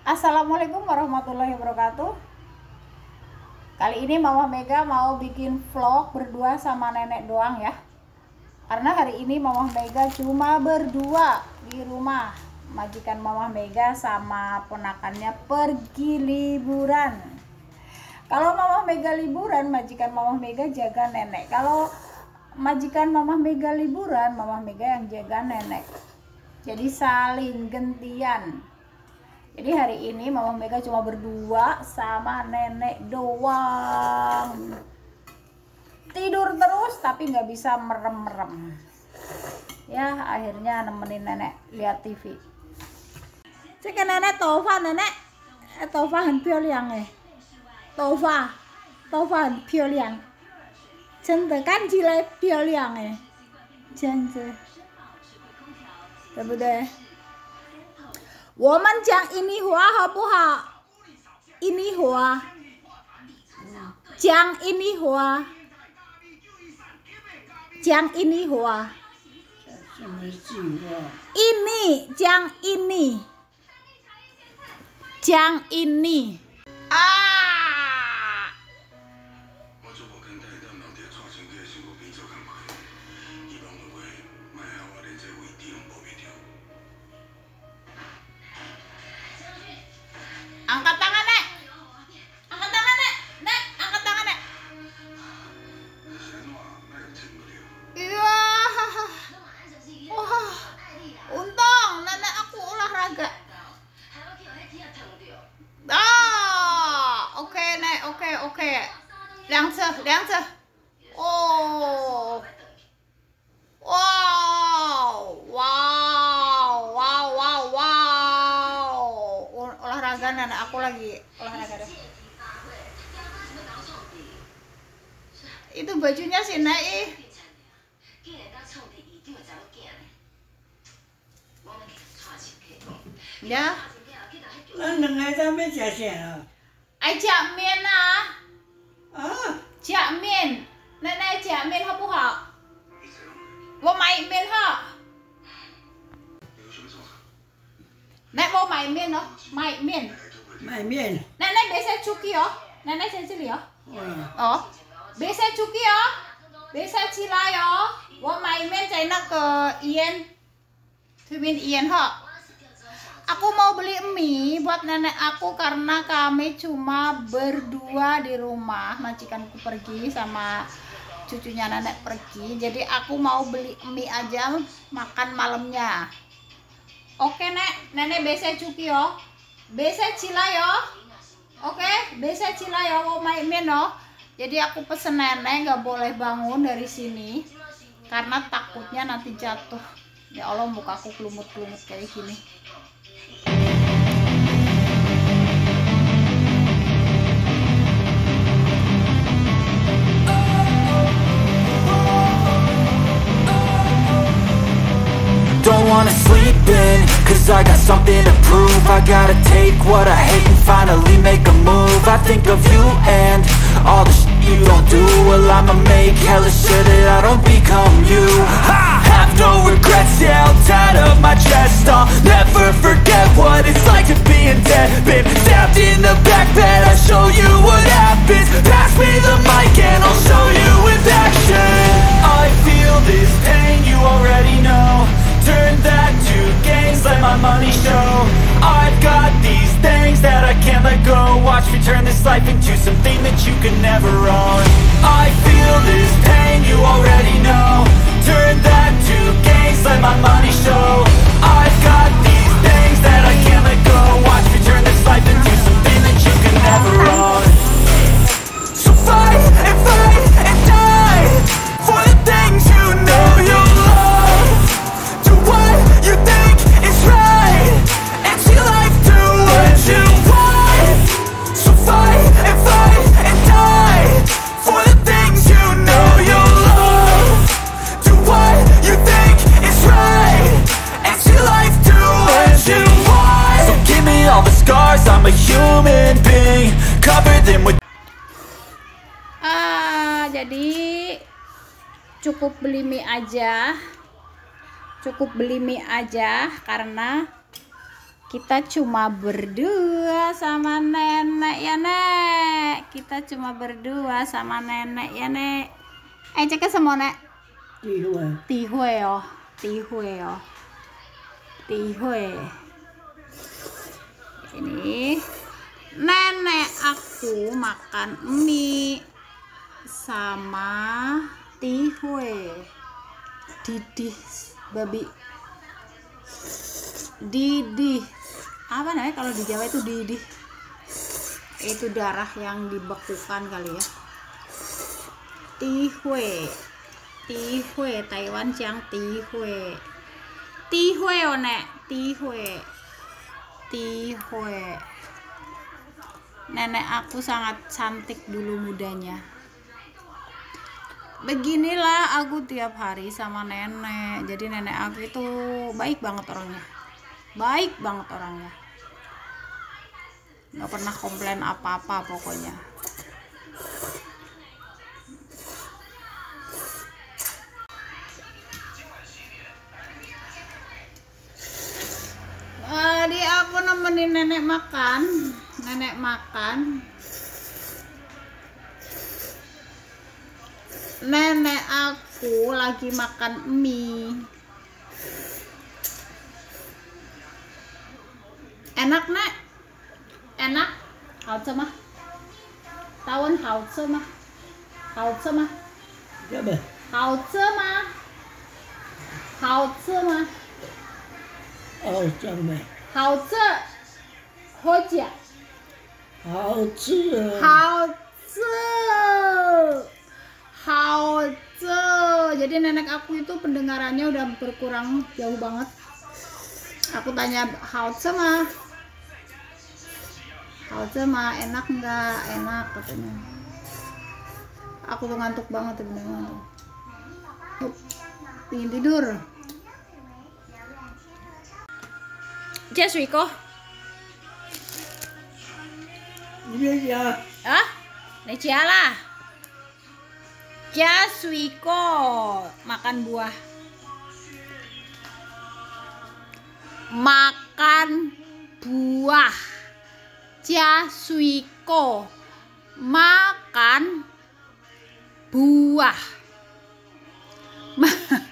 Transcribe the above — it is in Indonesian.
Assalamualaikum warahmatullahi wabarakatuh. Kali ini Mama Mega mau bikin vlog berdua sama nenek doang ya. Karena hari ini Mama Mega cuma berdua di rumah. Majikan Mama Mega sama ponakannya pergi liburan. Kalau Mama Mega liburan, majikan Mama Mega jaga nenek. Kalau majikan Mama Mega liburan, Mama Mega yang jaga nenek. Jadi saling gantian. Jadi hari ini Mama Mega cuma berdua sama nenek doang. Tidur terus tapi nggak bisa merem-merem. Ya akhirnya nemenin nenek lihat TV. Cek nenek Tova nenek. Tova 很漂亮哎。Tova Tova 很漂亮。真的看起来漂亮哎。这样子。对不对？我们讲印尼话好不好？印尼话，讲印尼话，讲印尼话。印尼讲印尼，讲印尼啊！Angkat tangan nek, angkat tangan nek, nek angkat tangan nek. Iya, wah, untung nenek aku olahraga. Oke nek, oke. 两侧。哦，olahraga nenek aku lagi olahraga deh. Itu bajunya si Nek. Ya. Ai 假面啊。假面，奶奶假面好不好？我买面哈。Nek mau main miên đó, main miên. Nenek biasa cuki ya, nenek sendiri ya. Oh, biasa cuki ya, biasa cila ya. Mau main miên China ke Ian, Twin Ian ha. Aku mau beli mie buat nenek aku karena kami cuma berdua di rumah. Majikanku pergi sama cucunya nenek pergi, jadi aku mau beli mie aja makan malamnya. Oke nek, nenek biasa cuki yo, biasa cila yo, oke, biasa cila yo, mau main meno. Jadi aku pesen nenek nggak boleh bangun dari sini karena takutnya nanti jatuh. Ya Allah, mukaku kelumut-kelumut kayak gini. Don't wanna sleep in, cause I got something to prove. I gotta take what I hate and finally make a move. I think of you and all the shit you don't do. Well, I'ma make hella sure that I don't become you. I have no regrets, yeah, I'll tie up my chest. I'll never forget what it's like to be in debt. Been stabbed in the back bed, I'll show you what happens. Pass me the mic and I'll show you with action. I feel this pain, you already know. Turn that to gains, let my money show. I've got these things that I can't let go. Watch me turn this life into something that you can never own. I feel this pain, you already know. Turn that to gains, let my money show. I've got these things that I can't let go. Watch me turn this life into something that you can never own. So fight and die for the things you know you love. What you think is right, and see life do what you want. So fight and die for the things you know you love. Do what you think is right, and see life do what you want. So give me all the scars, I'm a human being. Cover them with. Jadi cukup beli mie aja. Cukup beli mie aja karena Kita cuma berdua sama nenek ya, Nek. Kita cuma berdua sama nenek ya, Nek. Cek ke semua, Nek. Tihue yo. Ini nenek aku makan mie sama tihue. Didih babi. Didih. Apa namanya kalau di Jawa itu didih? Itu darah yang dibekukan kali ya. Tihue. Taiwan Chiang tihue. Tihue Nek, tihue. Nenek aku sangat cantik dulu mudanya. Beginilah aku tiap hari sama nenek. Jadi nenek aku itu baik banget orangnya. Nggak pernah komplain apa-apa pokoknya. Tadi aku nemenin nenek makan. Nenek aku lagi makan mie. Enak, Nek? Enak? Hauze mah? Tawon hauze mah? Hauze mah? Hauze mah? Hauze mah? Hauze. Hojia. Hauze. Jadi nenek aku itu pendengarannya udah berkurang jauh banget. Aku tanya hauze mah enak nggak? Enak katanya. Aku tuh ngantuk banget bener. Pengen tidur. Jaswiko. Iya. Neciala. Jaswiko makan buah. Jaswiko makan buah.